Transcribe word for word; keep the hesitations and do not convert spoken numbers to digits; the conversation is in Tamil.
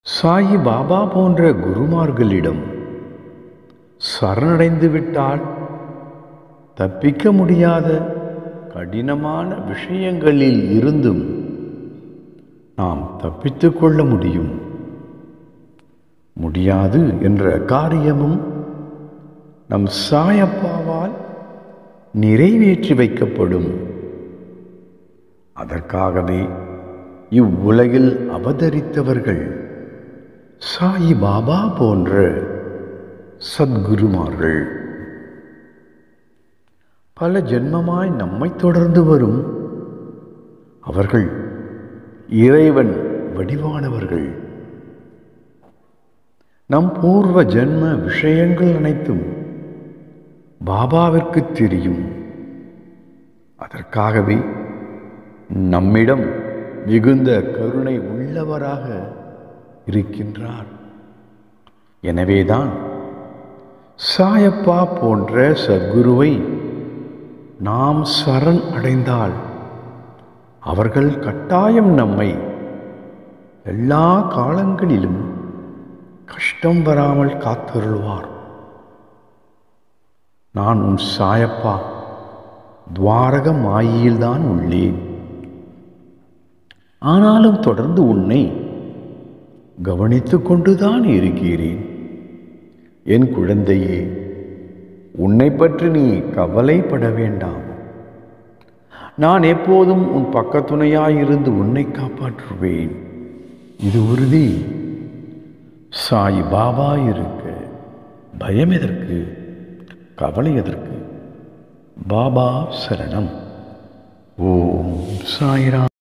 சாயி பாபா போன்ற குருமார்களிடம் சரணடைந்து விட்டால் தப்பிக்க முடியாத கடினமான விஷயங்களில் இருந்தும் நாம் தப்பித்துக் கொள்ள முடியும். முடியாது என்ற காரியமும் நம் சாயப்பாவால் நிறைவேற்றி வைக்கப்படும். அதற்காகவே இவ்வுலகில் அவதரித்தவர்கள் சாயி பாபா போன்ற சத்குருமார்கள். பல ஜென்மமாய் நம்மை தொடர்ந்து வரும் அவர்கள் இறைவன் வடிவானவர்கள். நம் பூர்வ ஜென்ம விஷயங்கள் அனைத்தும் பாபாவிற்கு தெரியும். அதற்காகவே நம்மிடம் மிகுந்த கருணை உள்ளவராக இருக்கின்றார். எனவேதான் சாயப்பா போன்ற சத்குருவை நாம் சரண் அடைந்தால் அவர்கள் கட்டாயம் நம்மை எல்லா காலங்களிலும் கஷ்டம் வராமல் காத்தருள்வார். நான் உன் சாயப்பா துவாரக மாயில்தான் உள்ளேன். ஆனாலும் தொடர்ந்து உன்னை கவனித்து கொண்டுதான் இருக்கிறேன். என் குழந்தையே, உன்னை பற்றி நீ கவலைப்பட வேண்டாம். நான் எப்போதும் உன் பக்கத்துணையாயிருந்து உன்னை காப்பாற்றுவேன். இது உறுதி. சாயி பாபா இருக்க பயம் எதற்கு, கவலை எதற்கு? பாபா சரணம். ஓம் சாய்ராம்.